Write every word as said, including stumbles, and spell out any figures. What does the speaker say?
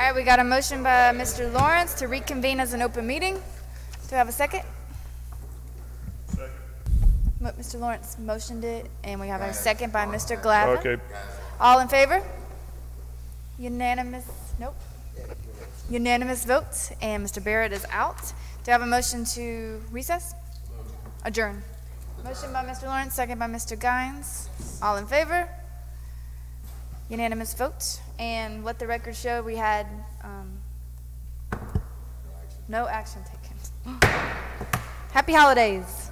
right, we got a motion by Mister Lawrence to reconvene as an open meeting. Do I have a second? Second. Mo- Mister Lawrence motioned it, and we have a second by Mister Glavin. Okay. All in favor? Unanimous, nope. Unanimous vote, and Mister Barrett is out. Do I have a motion to recess? Adjourn. Motion by Mister Lawrence, second by Mister Gines. All in favor? Unanimous vote. And let the record show we had um, no action taken. Happy holidays.